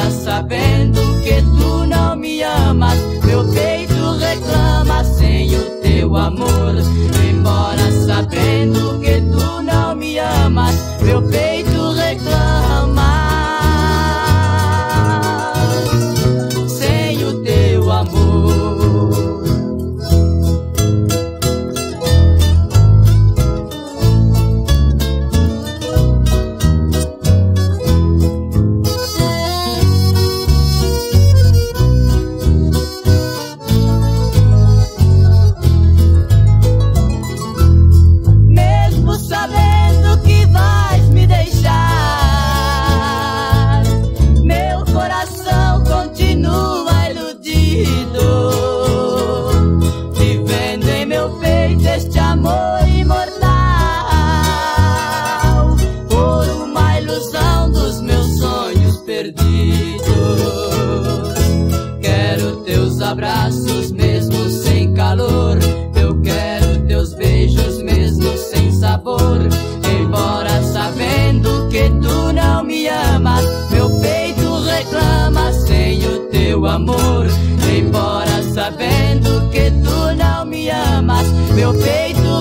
Embora sabendo que tu não me amas, meu peito reclama sem o teu amor. Embora sabendo que tu não me amas, meu peito reclama sem o teu amor. Sabendo que vais me deixar, meu coração continua iludido, vivendo em meu peito este amor imortal, por uma ilusão dos meus sonhos perdidos. Quero teus abraços mesmo sem calor, eu quero teus beijos mesmo sem sabor. Embora sabendo que tu não me amas, meu peito reclama sem o teu amor. Embora sabendo que tu não me amas, meu peito